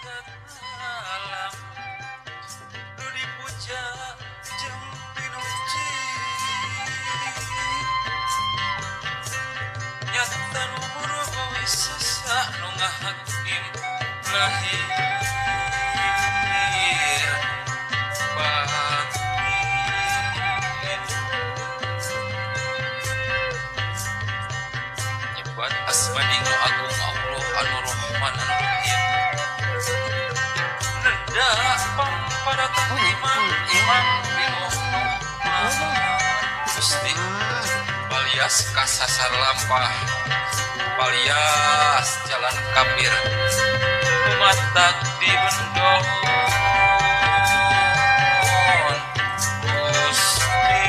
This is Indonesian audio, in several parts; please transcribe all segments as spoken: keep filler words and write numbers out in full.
jagat alam nu dipuja jeung pinuji nyata nu muruh wisasa nu ngahakim lahir batin nyebat asmani nu agung Allah anu Rahman anu Rahim nenda pamparatan iman iman bingung Gusti alias kasasar lampah alias jalan kafir umatak di bendon Gusti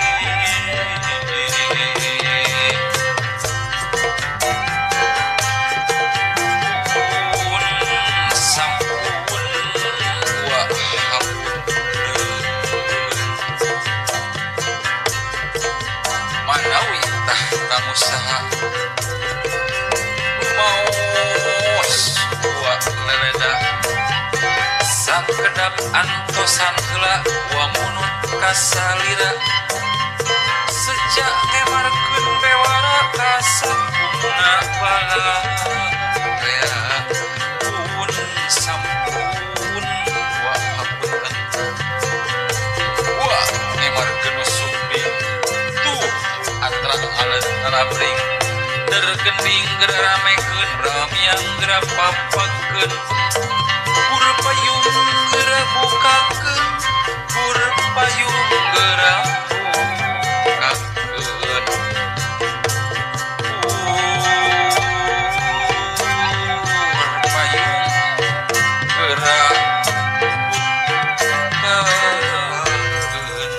pun sampun wahab manawi tah kamu saha maos wa leleda sakedap antosan heula wa munut kasalira sejak ngemarkeun bewara kasapuna bala rea pun sampun wa hapunten wa ngemarkeun sumbi tuh atrang alat alabring tergending geramekeun ramiang gera papakeun pur payung gera bukakeun pur payung gera bukakeun pur payung gera bukakeun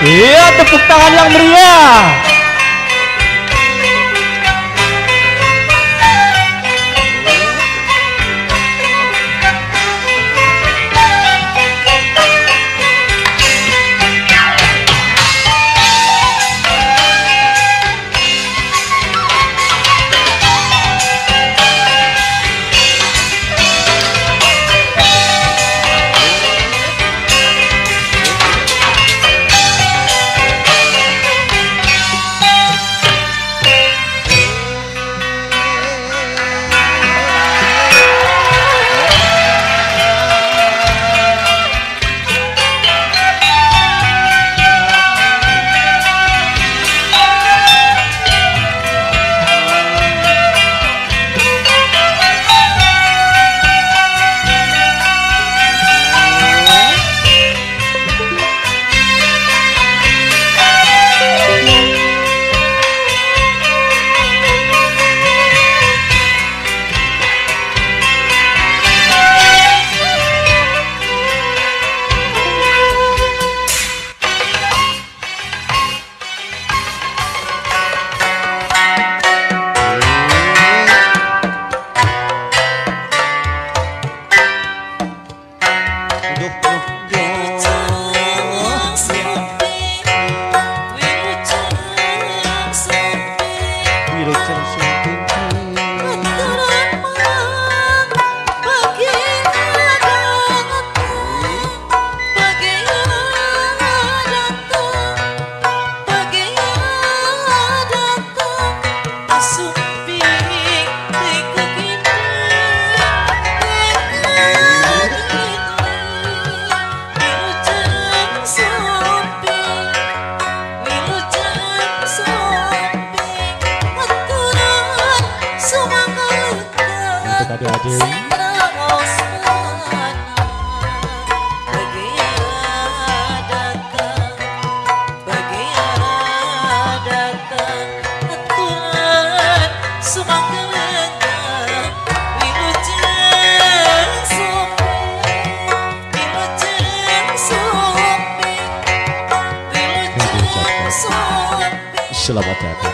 Iya, tepuk tangan yang meriah. Selamat datang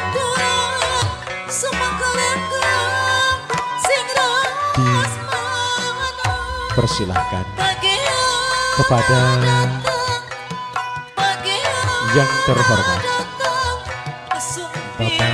dipersilahkan kepada yang terhormat Bapak